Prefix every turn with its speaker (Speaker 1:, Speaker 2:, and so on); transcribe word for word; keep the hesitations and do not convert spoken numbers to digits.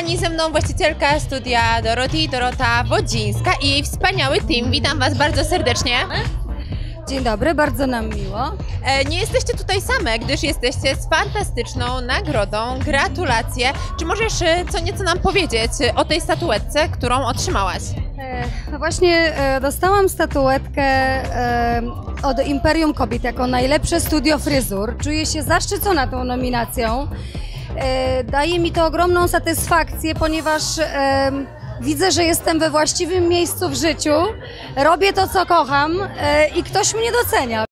Speaker 1: kochani, ze mną właścicielka studia Doroty, Dorota Wodzińska i jej wspaniały team. Witam Was bardzo serdecznie.
Speaker 2: Dzień dobry, bardzo nam miło.
Speaker 1: E, nie jesteście tutaj same, gdyż jesteście z fantastyczną nagrodą. Gratulacje. Czy możesz e, co nieco nam powiedzieć o tej statuetce, którą otrzymałaś?
Speaker 2: E, no właśnie e, dostałam statuetkę e, od Imperium Kobiet jako najlepsze studio fryzur. Czuję się zaszczycona tą nominacją. E, daje mi to ogromną satysfakcję, ponieważ e, widzę, że jestem we właściwym miejscu w życiu, robię to, co kocham e, i ktoś mnie docenia.